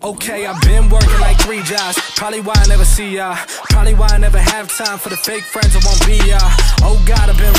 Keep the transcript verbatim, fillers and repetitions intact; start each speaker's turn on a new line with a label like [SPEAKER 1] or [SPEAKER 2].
[SPEAKER 1] Okay, I've been working like three jobs. Probably why I never see ya. Probably why I never have time for the fake friends I won't be ya. Oh God, I've been